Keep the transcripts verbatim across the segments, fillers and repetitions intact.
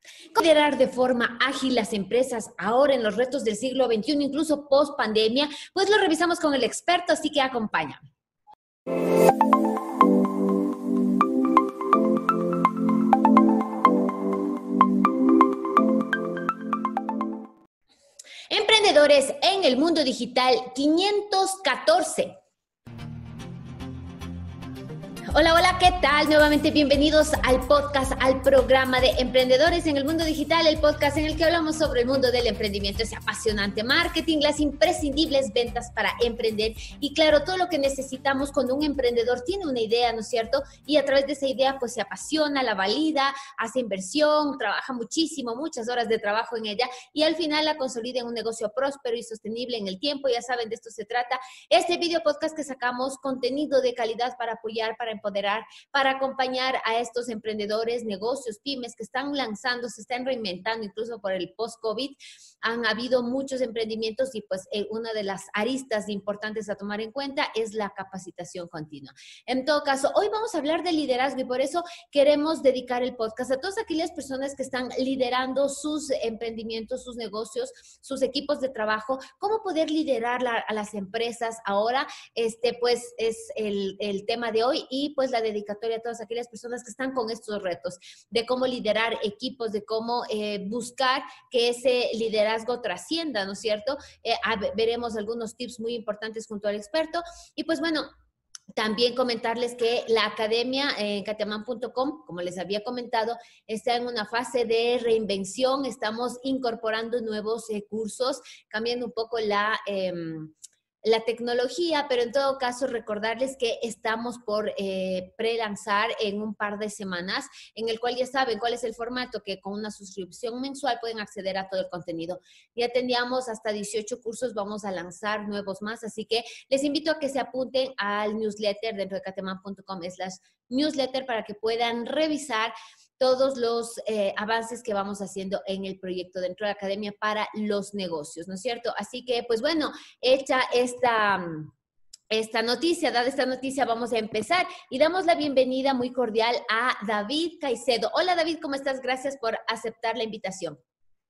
¿Cómo liderar de forma ágil las empresas ahora en los retos del siglo veintiuno, incluso post pandemia? Pues lo revisamos con el experto, así que acompáñame. Emprendedores en el mundo digital quinientos catorce. Hola, hola, ¿qué tal? Nuevamente bienvenidos al podcast, al programa de Emprendedores en el Mundo Digital, el podcast en el que hablamos sobre el mundo del emprendimiento, ese apasionante marketing, las imprescindibles ventas para emprender y claro, todo lo que necesitamos cuando un emprendedor tiene una idea, ¿no es cierto? Y a través de esa idea pues se apasiona, la valida, hace inversión, trabaja muchísimo, muchas horas de trabajo en ella y al final la consolida en un negocio próspero y sostenible en el tiempo. Ya saben, de esto se trata este video podcast que sacamos, contenido de calidad para apoyar, para empoderar, para acompañar a estos emprendedores, negocios, pymes que están lanzando, se están reinventando incluso por el post-COVID. Han habido muchos emprendimientos y pues eh, una de las aristas importantes a tomar en cuenta es la capacitación continua. En todo caso, hoy vamos a hablar de liderazgo y por eso queremos dedicar el podcast a todas aquellas personas que están liderando sus emprendimientos, sus negocios, sus equipos de trabajo, cómo poder liderar la, a las empresas ahora. Este pues es el, el tema de hoy y pues la dedicatoria a todas aquellas personas que están con estos retos de cómo liderar equipos, de cómo eh, buscar que ese liderazgo trascienda, ¿no es cierto? Eh, a, veremos algunos tips muy importantes junto al experto y pues bueno, también comentarles que la academia en kateman punto com, como les había comentado, está en una fase de reinvención. Estamos incorporando nuevos eh, cursos, cambiando un poco la... Eh, la tecnología, pero en todo caso recordarles que estamos por eh, pre-lanzar en un par de semanas, en el cual ya saben cuál es el formato, que con una suscripción mensual pueden acceder a todo el contenido. Ya teníamos hasta dieciocho cursos, vamos a lanzar nuevos más, así que les invito a que se apunten al newsletter dentro de kateman punto com slash newsletter para que puedan revisar todos los eh, avances que vamos haciendo en el proyecto dentro de la Academia para los Negocios, ¿no es cierto? Así que, pues bueno, hecha esta, esta noticia, dada esta noticia, vamos a empezar y damos la bienvenida muy cordial a David Caicedo. Hola, David, ¿cómo estás? Gracias por aceptar la invitación.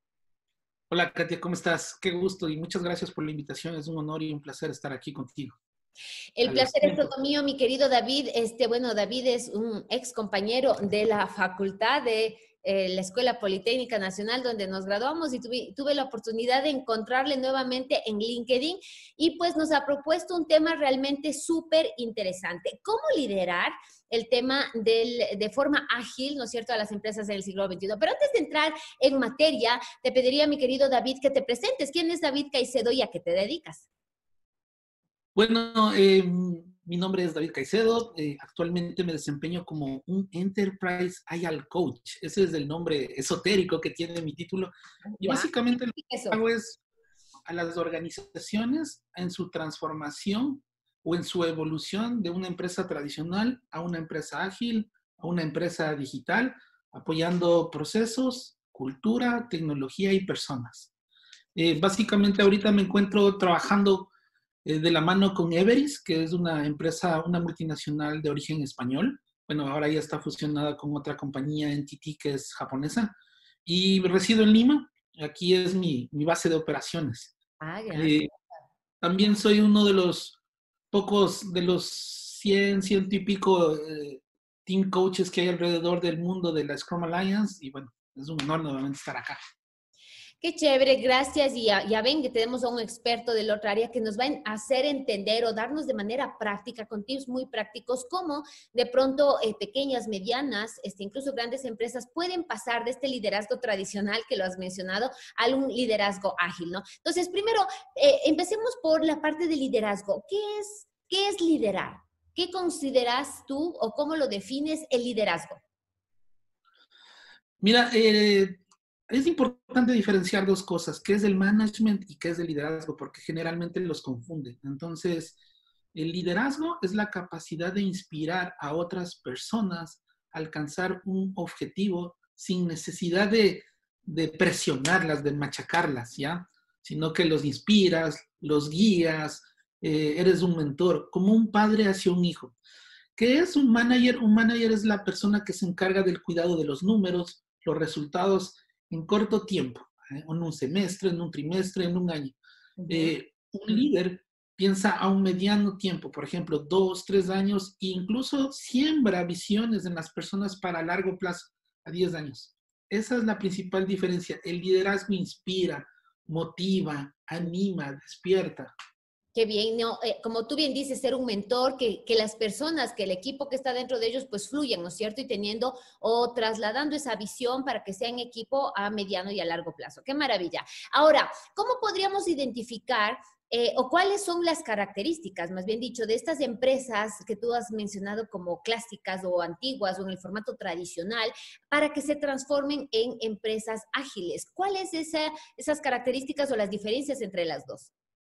Hola, Katia, ¿cómo estás? Qué gusto y muchas gracias por la invitación. Es un honor y un placer estar aquí contigo. El placer es todo mío, mi querido David. Este, bueno, David es un ex compañero de la facultad de eh, la Escuela Politécnica Nacional, donde nos graduamos y tuve, tuve la oportunidad de encontrarle nuevamente en LinkedIn y pues nos ha propuesto un tema realmente súper interesante. ¿Cómo liderar el tema del, de forma ágil, ¿no es cierto?, a las empresas en el siglo veintiuno? Pero antes de entrar en materia, te pediría, mi querido David, que te presentes. ¿Quién es David Caicedo y a qué te dedicas? Bueno, eh, mi nombre es David Caicedo. Eh, actualmente me desempeño como un Enterprise Agile Coach. Ese es el nombre esotérico que tiene mi título. Y básicamente lo que hago es a las organizaciones en su transformación o en su evolución de una empresa tradicional a una empresa ágil, a una empresa digital, apoyando procesos, cultura, tecnología y personas. Eh, básicamente ahorita me encuentro trabajando de la mano con Everis, que es una empresa, una multinacional de origen español. Bueno, ahora ya está fusionada con otra compañía, N T T, que es japonesa. Y resido en Lima. Aquí es mi, mi base de operaciones. Ah, eh, también soy uno de los pocos, de los cien, ciento y pico eh, team coaches que hay alrededor del mundo de la Scrum Alliance. Y bueno, es un honor nuevamente estar acá. Qué chévere, gracias. Y ya, ya ven que tenemos a un experto del otro área que nos va a hacer entender o darnos de manera práctica, con tips muy prácticos, cómo de pronto eh, pequeñas, medianas, este, incluso grandes empresas pueden pasar de este liderazgo tradicional que lo has mencionado a un liderazgo ágil, ¿no? Entonces, primero, eh, empecemos por la parte de liderazgo. ¿Qué es, qué es liderar? ¿Qué consideras tú o cómo lo defines el liderazgo? Mira, eh... es importante diferenciar dos cosas, qué es el management y qué es el liderazgo, porque generalmente los confunden. Entonces, el liderazgo es la capacidad de inspirar a otras personas a alcanzar un objetivo sin necesidad de, de presionarlas, de machacarlas, ¿ya? Sino que los inspiras, los guías, eh, eres un mentor, como un padre hacia un hijo. ¿Qué es un manager? Un manager es la persona que se encarga del cuidado de los números, los resultados en corto tiempo, ¿eh? En un semestre, en un trimestre, en un año. Uh-huh. Eh, un líder piensa a un mediano tiempo, por ejemplo, dos, tres años, e incluso siembra visiones en las personas para largo plazo, a diez años. Esa es la principal diferencia. El liderazgo inspira, motiva, anima, despierta. Qué bien, no, eh, como tú bien dices, ser un mentor, que, que las personas, que el equipo que está dentro de ellos, pues fluyan, ¿no es cierto? Y teniendo o trasladando esa visión para que sea en equipo a mediano y a largo plazo. ¡Qué maravilla! Ahora, ¿cómo podríamos identificar eh, o cuáles son las características, más bien dicho, de estas empresas que tú has mencionado como clásicas o antiguas o en el formato tradicional para que se transformen en empresas ágiles? ¿Cuáles esa, esas características o las diferencias entre las dos?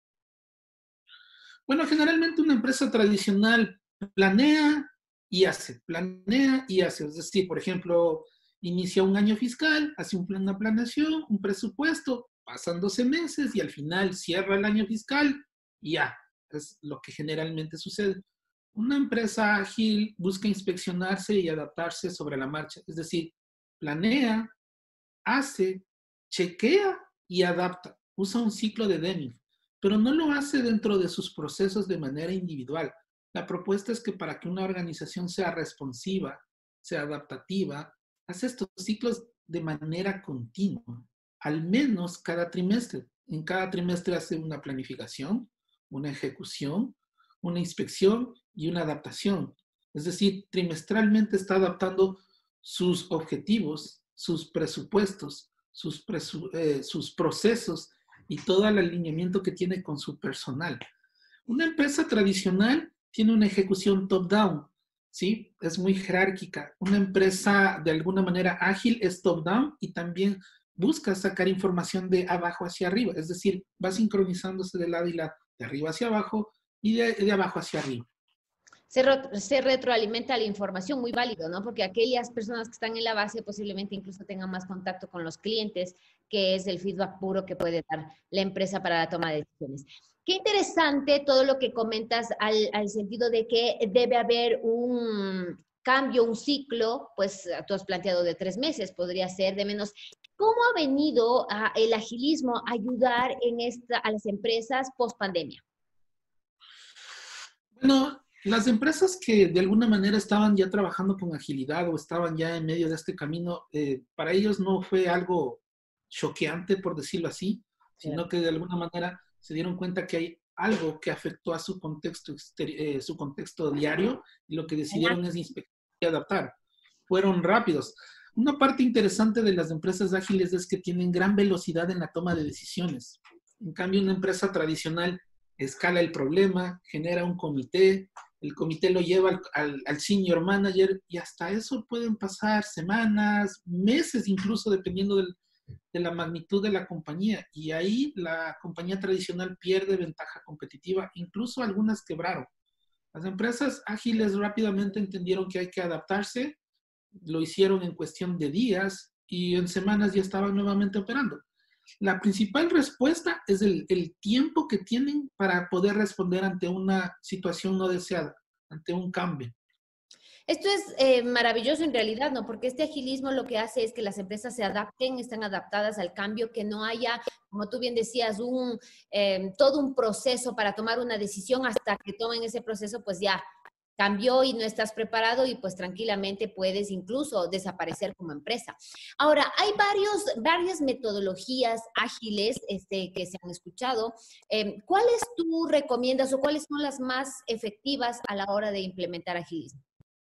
Bueno, generalmente una empresa tradicional planea y hace, planea y hace. Es decir, por ejemplo, inicia un año fiscal, hace un plan, una planeación, un presupuesto, pasan doce meses y al final cierra el año fiscal y ya, es lo que generalmente sucede. Una empresa ágil busca inspeccionarse y adaptarse sobre la marcha. Es decir, planea, hace, chequea y adapta. Usa un ciclo de Deming, pero no lo hace dentro de sus procesos de manera individual. La propuesta es que para que una organización sea responsiva, sea adaptativa, hace estos ciclos de manera continua, al menos cada trimestre. En cada trimestre hace una planificación, una ejecución, una inspección y una adaptación. Es decir, trimestralmente está adaptando sus objetivos, sus presupuestos, sus, presu eh, sus procesos y todo el alineamiento que tiene con su personal. Una empresa tradicional tiene una ejecución top-down, ¿sí? Es muy jerárquica. Una empresa de alguna manera ágil es top-down y también busca sacar información de abajo hacia arriba, es decir, va sincronizándose de lado y lado, de arriba hacia abajo y de, de abajo hacia arriba. Se, re, se retroalimenta la información, muy válido, ¿no? Porque aquellas personas que están en la base posiblemente incluso tengan más contacto con los clientes, que es el feedback puro que puede dar la empresa para la toma de decisiones. Qué interesante todo lo que comentas al, al sentido de que debe haber un cambio, un ciclo, pues tú has planteado de tres meses, podría ser de menos. ¿Cómo ha venido uh, el agilismo a ayudar en esta, a las empresas post pandemia? Bueno, las empresas que de alguna manera estaban ya trabajando con agilidad o estaban ya en medio de este camino, eh, para ellos no fue algo choqueante, por decirlo así, sino que de alguna manera se dieron cuenta que hay algo que afectó a su contexto, eh, su contexto diario y lo que decidieron es inspeccionar y adaptar. Fueron rápidos. Una parte interesante de las empresas ágiles es que tienen gran velocidad en la toma de decisiones. En cambio, una empresa tradicional escala el problema, genera un comité, el comité lo lleva al, al, al senior manager y hasta eso pueden pasar semanas, meses incluso, dependiendo del, de la magnitud de la compañía. Y ahí la compañía tradicional pierde ventaja competitiva, incluso algunas quebraron. Las empresas ágiles rápidamente entendieron que hay que adaptarse, lo hicieron en cuestión de días y en semanas ya estaban nuevamente operando. La principal respuesta es el, el tiempo que tienen para poder responder ante una situación no deseada, ante un cambio. Esto es eh, maravilloso en realidad, ¿no? Porque este agilismo lo que hace es que las empresas se adapten, están adaptadas al cambio, que no haya, como tú bien decías, un, eh, todo un proceso para tomar una decisión hasta que tomen ese proceso, pues ya cambió y no estás preparado y pues tranquilamente puedes incluso desaparecer como empresa. Ahora, hay varios, varias metodologías ágiles este, que se han escuchado. Eh, ¿Cuáles tú recomiendas o cuáles son las más efectivas a la hora de implementar agilismo?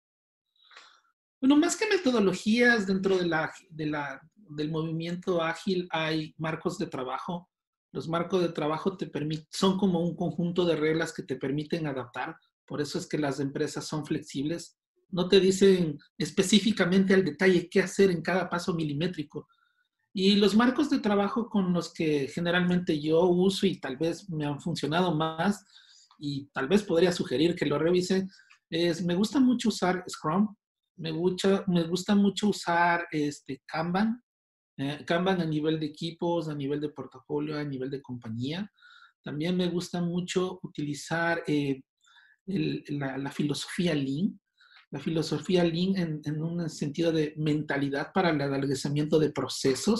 Bueno, más que metodologías dentro de la, de la, del movimiento ágil hay marcos de trabajo. Los marcos de trabajo te permiten, son como un conjunto de reglas que te permiten adaptar. Por eso es que las empresas son flexibles. No te dicen específicamente al detalle qué hacer en cada paso milimétrico. Y los marcos de trabajo con los que generalmente yo uso y tal vez me han funcionado más y tal vez podría sugerir que lo revisen, es, me gusta mucho usar Scrum. Me gusta, me gusta mucho usar este Kanban, eh, Kanban a nivel de equipos, a nivel de portafolio, a nivel de compañía. También me gusta mucho utilizar eh, el, la, la filosofía Lean, la filosofía Lean en, en un sentido de mentalidad para el adelgazamiento de procesos.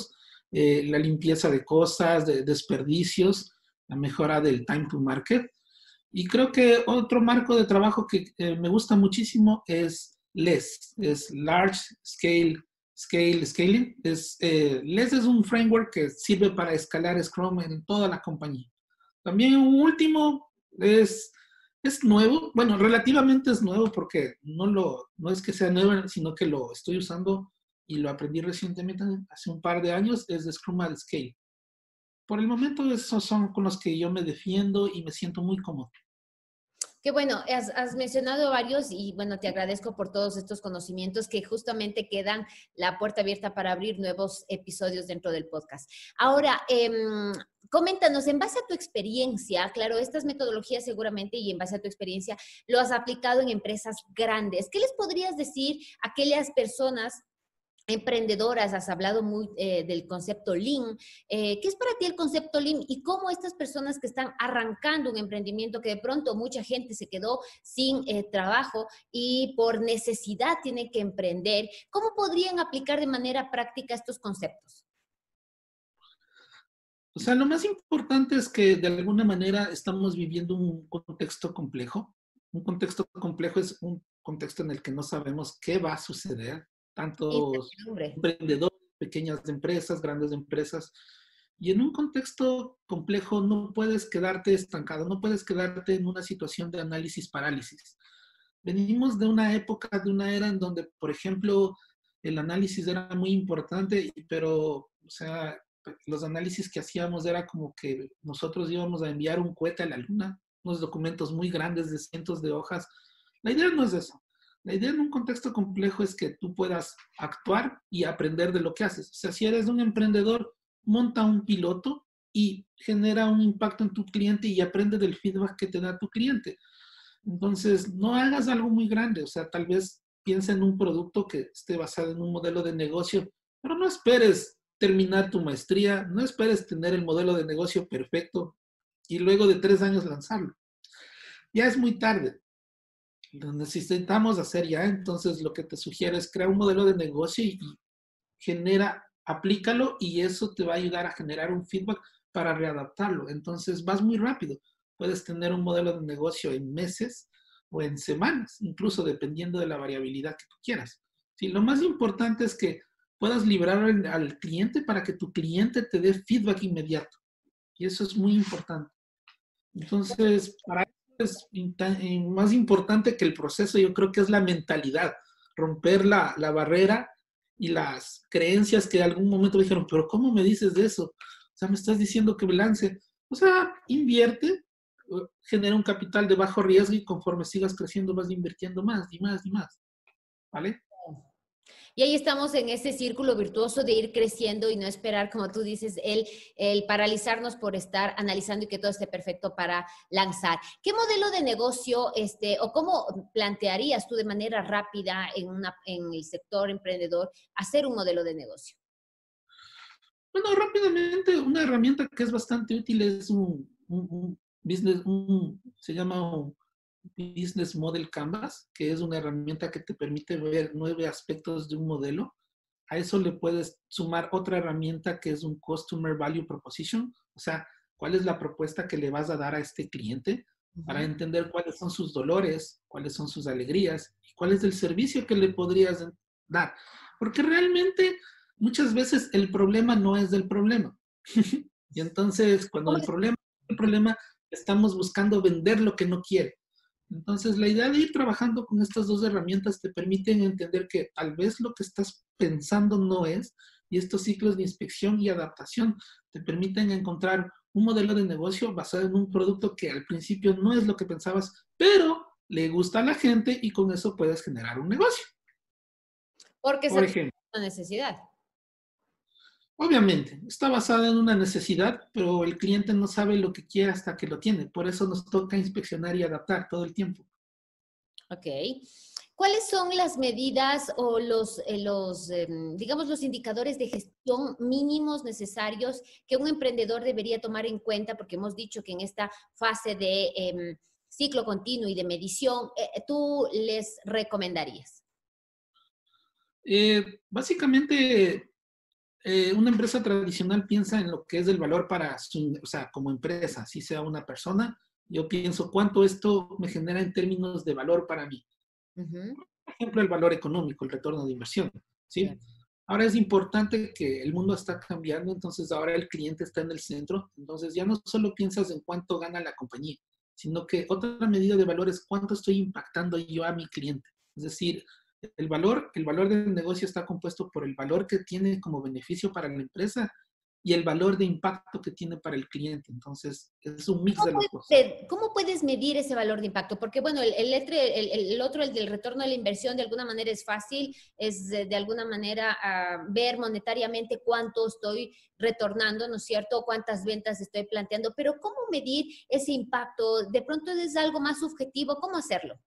eh, la limpieza de cosas, de desperdicios, la mejora del time to market. Y creo que otro marco de trabajo que eh, me gusta muchísimo es LESS, es Large Scale, Scale Scaling. Es, eh, LESS es un framework que sirve para escalar Scrum en toda la compañía. También un último es, es nuevo, bueno, relativamente es nuevo porque no, lo, no es que sea nuevo, sino que lo estoy usando y lo aprendí recientemente, hace un par de años, es de Scrum at Scale. Por el momento esos son con los que yo me defiendo y me siento muy cómodo. Qué bueno, has, has, mencionado varios y bueno, te agradezco por todos estos conocimientos que justamente quedan la puerta abierta para abrir nuevos episodios dentro del podcast. Ahora, eh, coméntanos, en base a tu experiencia, claro, estas metodologías seguramente y en base a tu experiencia lo has aplicado en empresas grandes. ¿Qué les podrías decir a aquellas personas emprendedoras? Has hablado muy eh, del concepto Lean. Eh, ¿Qué es para ti el concepto Lean y cómo estas personas que están arrancando un emprendimiento que de pronto mucha gente se quedó sin eh, trabajo y por necesidad tiene que emprender, cómo podrían aplicar de manera práctica estos conceptos? O sea, lo más importante es que de alguna manera estamos viviendo un contexto complejo. Un contexto complejo es un contexto en el que no sabemos qué va a suceder. Tantos emprendedores, pequeñas empresas, grandes empresas. Y en un contexto complejo no puedes quedarte estancado, no puedes quedarte en una situación de análisis parálisis. Venimos de una época, de una era en donde, por ejemplo, el análisis era muy importante, pero, o sea, los análisis que hacíamos era como que nosotros íbamos a enviar un cohete a la luna, unos documentos muy grandes de cientos de hojas. La idea no es eso. La idea en un contexto complejo es que tú puedas actuar y aprender de lo que haces. O sea, si eres un emprendedor, monta un piloto y genera un impacto en tu cliente y aprende del feedback que te da tu cliente. Entonces, no hagas algo muy grande. O sea, tal vez piensa en un producto que esté basado en un modelo de negocio, pero no esperes terminar tu maestría, no esperes tener el modelo de negocio perfecto y luego de tres años lanzarlo. Ya es muy tarde. Lo necesitamos hacer ya, entonces lo que te sugiero es crear un modelo de negocio y genera, aplícalo y eso te va a ayudar a generar un feedback para readaptarlo. Entonces vas muy rápido. Puedes tener un modelo de negocio en meses o en semanas, incluso dependiendo de la variabilidad que tú quieras. Sí, lo más importante es que puedas liberar al, al cliente para que tu cliente te dé feedback inmediato. Y eso es muy importante. Entonces, para es más importante que el proceso, yo creo que es la mentalidad, romper la, la barrera y las creencias que en algún momento dijeron, pero ¿cómo me dices de eso? O sea, me estás diciendo que me lance. O sea, invierte, genera un capital de bajo riesgo y conforme sigas creciendo vas invirtiendo más y más y más. ¿Vale? Y ahí estamos en ese círculo virtuoso de ir creciendo y no esperar, como tú dices, el, el paralizarnos por estar analizando y que todo esté perfecto para lanzar. ¿Qué modelo de negocio este, o cómo plantearías tú de manera rápida en, una, en el sector emprendedor hacer un modelo de negocio? Bueno, rápidamente, una herramienta que es bastante útil es un, un, un business, un, se llama un Business Model Canvas, que es una herramienta que te permite ver nueve aspectos de un modelo. A eso le puedes sumar otra herramienta que es un Customer Value Proposition, o sea, cuál es la propuesta que le vas a dar a este cliente para entender cuáles son sus dolores, cuáles son sus alegrías y cuál es el servicio que le podrías dar. Porque realmente muchas veces el problema no es del problema. Y entonces, cuando el problema es el problema, estamos buscando vender lo que no quiere. Entonces, la idea de ir trabajando con estas dos herramientas te permiten entender que tal vez lo que estás pensando no es, y estos ciclos de inspección y adaptación te permiten encontrar un modelo de negocio basado en un producto que al principio no es lo que pensabas, pero le gusta a la gente y con eso puedes generar un negocio. Porque Por ejemplo, una necesidad. Obviamente, está basada en una necesidad, pero el cliente no sabe lo que quiere hasta que lo tiene. Por eso nos toca inspeccionar y adaptar todo el tiempo. Ok. ¿Cuáles son las medidas o los, eh, los eh, digamos, los indicadores de gestión mínimos necesarios que un emprendedor debería tomar en cuenta? Porque hemos dicho que en esta fase de eh, ciclo continuo y de medición, eh, ¿tú les recomendarías? Eh, básicamente, Eh, una empresa tradicional piensa en lo que es el valor para su, o sea, como empresa, si sea una persona, yo pienso cuánto esto me genera en términos de valor para mí. Ujú. Por ejemplo, el valor económico, el retorno de inversión, ¿sí? Bien. Ahora es importante que el mundo está cambiando, entonces ahora el cliente está en el centro, entonces ya no solo piensas en cuánto gana la compañía, sino que otra medida de valor es cuánto estoy impactando yo a mi cliente. Es decir, el valor, el valor del negocio está compuesto por el valor que tiene como beneficio para la empresa y el valor de impacto que tiene para el cliente. Entonces, es un mix ¿Cómo de los dos. puedes, cómo puedes medir ese valor de impacto? Porque, bueno, el, el, el, el otro, el del retorno de la inversión, de alguna manera es fácil, es de, de alguna manera uh, ver monetariamente cuánto estoy retornando, ¿no es cierto? Cuántas ventas estoy planteando, pero ¿cómo medir ese impacto? De pronto es algo más subjetivo, ¿cómo hacerlo?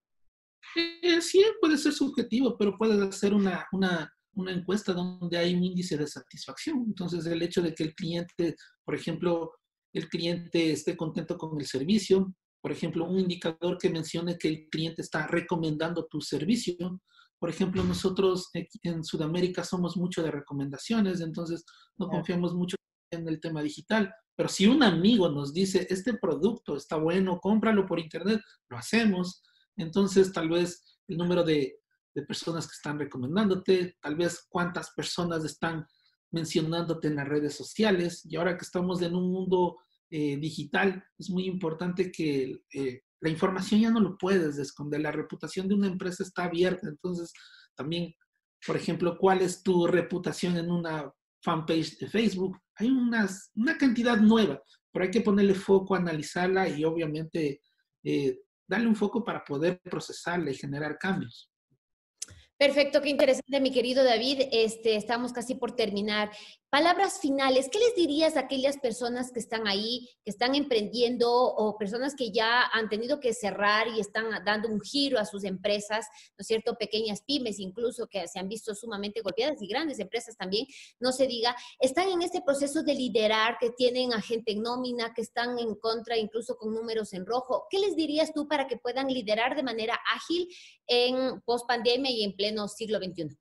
Eh, sí, puede ser subjetivo, pero puedes hacer una, una, una encuesta donde hay un índice de satisfacción. Entonces, el hecho de que el cliente, por ejemplo, el cliente esté contento con el servicio, por ejemplo, un indicador que mencione que el cliente está recomendando tu servicio. Por ejemplo, nosotros en Sudamérica somos mucho de recomendaciones, entonces no confiamos mucho en el tema digital. Pero si un amigo nos dice, este producto está bueno, cómpralo por internet, lo hacemos. Entonces, tal vez el número de, de, personas que están recomendándote, tal vez cuántas personas están mencionándote en las redes sociales. Y ahora que estamos en un mundo eh, digital, es muy importante que eh, la información ya no lo puedes esconder. La reputación de una empresa está abierta. Entonces, también, por ejemplo, ¿cuál es tu reputación en una fanpage de Facebook? Hay unas, una cantidad nueva, pero hay que ponerle foco, analizarla y obviamente eh, darle un foco para poder procesarla y generar cambios. Perfecto, qué interesante, mi querido David. Este, estamos casi por terminar. Palabras finales, ¿qué les dirías a aquellas personas que están ahí, que están emprendiendo o personas que ya han tenido que cerrar y están dando un giro a sus empresas, ¿no es cierto? Pequeñas pymes incluso que se han visto sumamente golpeadas y grandes empresas también, no se diga, están en este proceso de liderar, que tienen a gente en nómina, que están en contra incluso con números en rojo. ¿Qué les dirías tú para que puedan liderar de manera ágil en post pandemia y en pleno siglo veintiuno?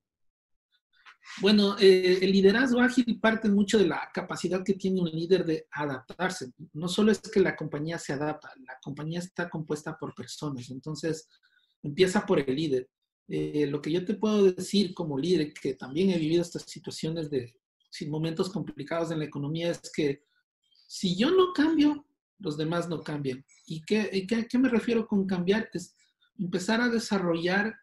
Bueno, eh, el liderazgo ágil parte mucho de la capacidad que tiene un líder de adaptarse. No solo es que la compañía se adapta, la compañía está compuesta por personas. Entonces, empieza por el líder. Eh, lo que yo te puedo decir como líder, que también he vivido estas situaciones de sin momentos complicados en la economía, es que si yo no cambio, los demás no cambian. ¿Y qué, y qué, qué me refiero con cambiar? Es empezar a desarrollar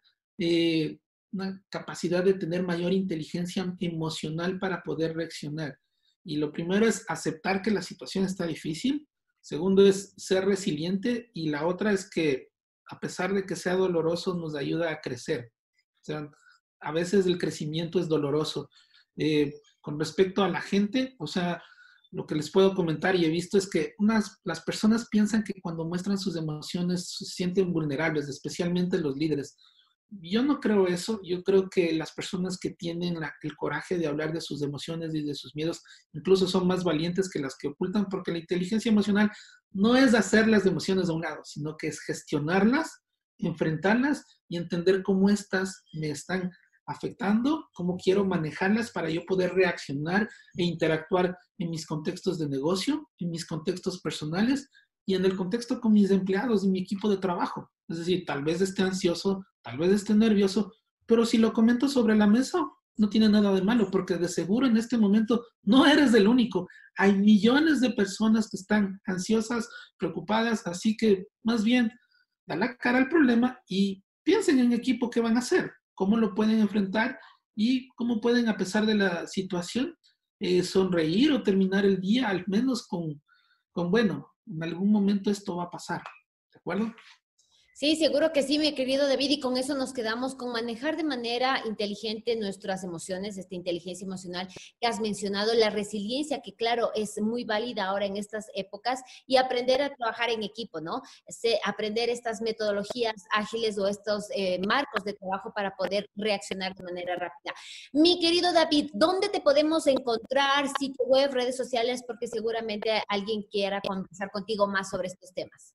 eh, una capacidad de tener mayor inteligencia emocional para poder reaccionar. Y lo primero es aceptar que la situación está difícil. Segundo es ser resiliente. Y la otra es que a pesar de que sea doloroso, nos ayuda a crecer. O sea, a veces el crecimiento es doloroso. Eh, con respecto a la gente, o sea, lo que les puedo comentar y he visto es que unas, las personas piensan que cuando muestran sus emociones se sienten vulnerables, especialmente los líderes. Yo no creo eso, yo creo que las personas que tienen la, el coraje de hablar de sus emociones y de sus miedos incluso son más valientes que las que ocultan, porque la inteligencia emocional no es hacer las emociones a un lado, sino que es gestionarlas, enfrentarlas y entender cómo estas me están afectando, cómo quiero manejarlas para yo poder reaccionar e interactuar en mis contextos de negocio, en mis contextos personales y en el contexto con mis empleados y mi equipo de trabajo. Es decir, tal vez esté ansioso, tal vez esté nervioso, pero si lo comento sobre la mesa, no tiene nada de malo, porque de seguro en este momento no eres el único. Hay millones de personas que están ansiosas, preocupadas, así que más bien da la cara al problema y piensen en equipo qué van a hacer, cómo lo pueden enfrentar y cómo pueden, a pesar de la situación, eh, sonreír o terminar el día al menos con, con, bueno, en algún momento esto va a pasar, ¿de acuerdo? Sí, seguro que sí, mi querido David, y con eso nos quedamos con manejar de manera inteligente nuestras emociones, esta inteligencia emocional que has mencionado, la resiliencia, que claro, es muy válida ahora en estas épocas, y aprender a trabajar en equipo, ¿no? Este, aprender estas metodologías ágiles o estos eh, marcos de trabajo para poder reaccionar de manera rápida. Mi querido David, ¿dónde te podemos encontrar? Sitio web, redes sociales, porque seguramente alguien quiera conversar contigo más sobre estos temas.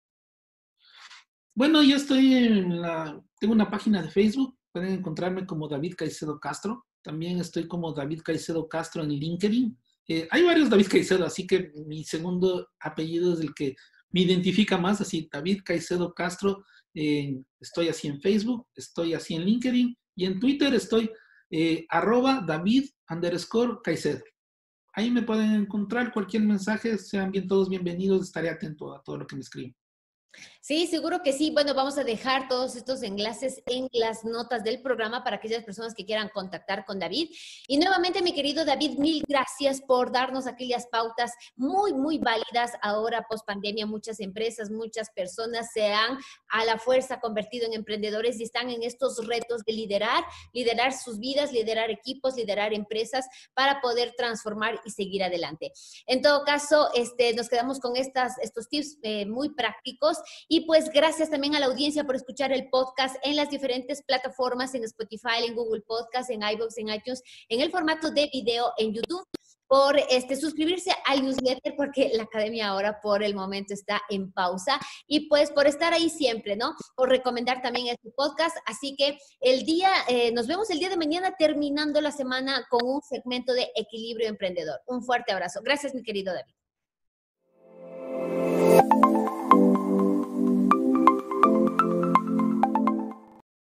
Bueno, yo estoy en la, tengo una página de Facebook, pueden encontrarme como David Caicedo Castro. También estoy como David Caicedo Castro en LinkedIn. Eh, hay varios David Caicedo, así que mi segundo apellido es el que me identifica más, así David Caicedo Castro. Eh, estoy así en Facebook, estoy así en LinkedIn y en Twitter estoy eh, arroba David underscore Caicedo. Ahí me pueden encontrar cualquier mensaje, sean bien todos bienvenidos, estaré atento a todo lo que me escriben. Sí, seguro que sí. Bueno, vamos a dejar todos estos enlaces en las notas del programa para aquellas personas que quieran contactar con David. Y nuevamente, mi querido David, mil gracias por darnos aquellas pautas muy, muy válidas. Ahora, post pandemia, muchas empresas, muchas personas se han a la fuerza convertido en emprendedores y están en estos retos de liderar, liderar sus vidas, liderar equipos, liderar empresas para poder transformar y seguir adelante. En todo caso, este, nos quedamos con estas, estos tips eh, muy prácticos. Y pues gracias también a la audiencia por escuchar el podcast en las diferentes plataformas, en Spotify, en Google Podcast, en iVoox, en iTunes, en el formato de video en YouTube, por este, suscribirse al newsletter porque la academia ahora por el momento está en pausa y pues por estar ahí siempre, ¿no? Por recomendar también este podcast. Así que el día, eh, nos vemos el día de mañana terminando la semana con un segmento de Equilibrio Emprendedor. Un fuerte abrazo. Gracias, mi querido David.